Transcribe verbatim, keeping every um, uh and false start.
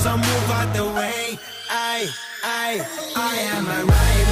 so move out the way. I, I, I am a rider.